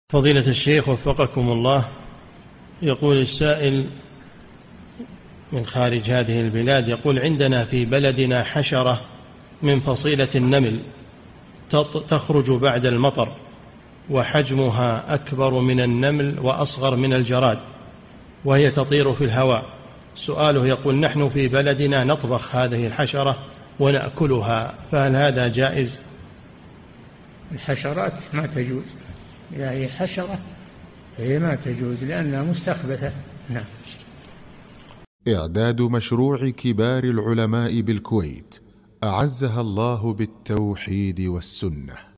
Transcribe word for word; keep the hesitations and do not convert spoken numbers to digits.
فضيلة الشيخ وفقكم الله، يقول السائل من خارج هذه البلاد، يقول: عندنا في بلدنا حشرة من فصيلة النمل تخرج بعد المطر، وحجمها أكبر من النمل وأصغر من الجراد، وهي تطير في الهواء. سؤاله يقول: نحن في بلدنا نطبخ هذه الحشرة ونأكلها، فهل هذا جائز؟ الحشرات ما تجوز، إذا هي حشرة هي ما تجوز لأنها مستخبثة. نعم. إعداد مشروع كبار العلماء بالكويت أعزها الله بالتوحيد والسنة.